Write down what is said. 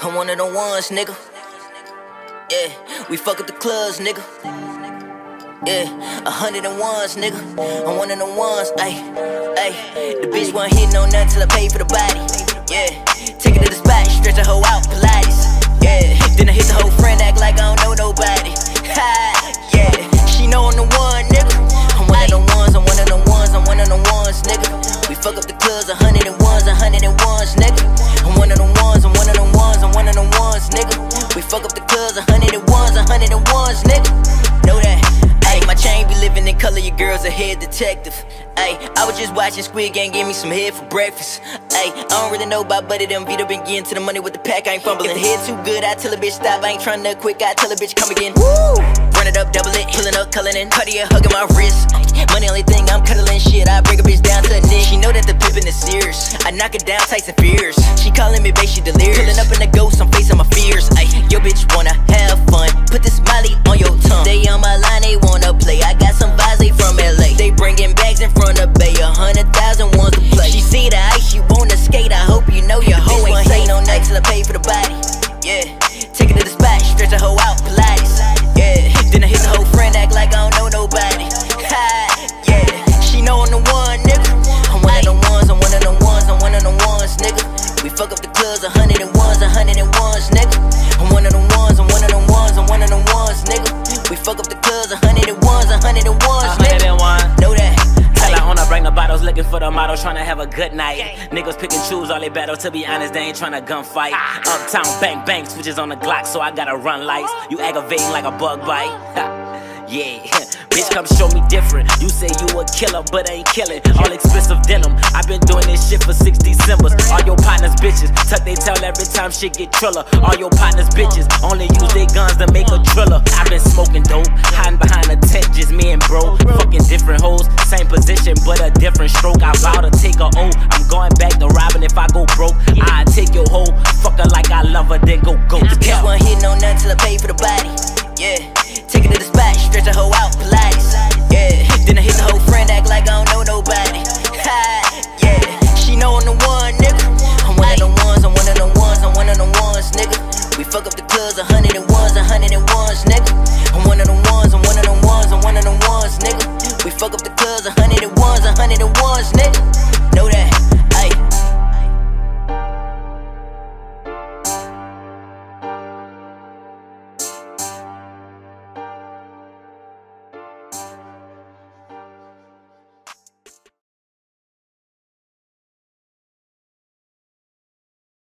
I'm one of the ones, nigga. Yeah, we fuck up the clubs, nigga. Yeah, 101s, nigga. I'm one of the ones, ayy, ayy. The bitch wasn't hitting on nothing till I paid for the body. Yeah, take it to the spot, stretch the hoe out, Pilates. Yeah, then I hit the whole friend, act like I don't know nobody. Ha, yeah, she know I'm the one, nigga. I'm one of the ones, I'm one of the ones, I'm one of the ones, nigga. We fuck up the clubs, 101s, 101s, nigga. I'm one of the ones, I'm one of the ones, I'm one of the ones, nigga. We fuck up the clubs, 101s, 101s, nigga. Know that. Ayy, my chain be living in color, your girl's a head detective. Ayy, I was just watching Squid Game, gave me some head for breakfast. Ayy, I don't really know about Buddy, them Vito been getting to the money with the pack, I ain't fumbling. If the head too good, I tell a bitch stop, I ain't tryna quick, I tell a bitch come again. Woo! Run it up, double it, pulling up, culling in, Cartier hugging my wrist. Money only thing I'm cuddling shit, I break a bitch down to a knee. She know that the pimpin' is serious, I knock it down, Tyson Fears. She calling me babe, she delirious. Pulling up in the ghost, I'm facing my fears. Ayy, your bitch wanna have fun, put this Molly on your tongue. They on my line, they wanna play, I got some vibes, they from LA. They bringing bags in front of Bay, 100,000 wants to play. She see the ice, she wanna skate, I hope you know your hoe ain't say no night till I pay for the body. Yeah, take it to the spot, stretch the hoe out, Pilates. Yeah, then I hit the whole friend, act like I don't know nobody. Ha, yeah, she know I'm the one, nigga. I'm one of the ones, I'm one of the ones, I'm one of the ones, nigga. We fuck up the clubs, 101s, 101s, nigga. I'm one of the ones, I'm one of the ones, I'm one of the ones, nigga. We fuck up the clubs, 101s, 101s, nigga. Know that. Tell her owner bring the bottles, looking for the models, tryna have a good night. Niggas pick and choose all they battle, to be honest, they ain't tryna gunfight. Uptown bang bang, switches on the Glock, so I gotta run lights. You aggravating like a bug bite. Yeah, bitch come show me different. You say you a killer, but ain't killing. All expensive denim, I've been doing this shit for 6 Decembers. All your partners bitches, tuck they tail every time shit get triller. All your partners bitches, only use their guns to make a driller. I've been smoking dope, hiding behind the tent, just me and bro. Fucking different hoes, same position but a different stroke. I vow to take a O, I'm going back to robbing if I go broke. I take your hoe, fuck her like I love her, then go ghost.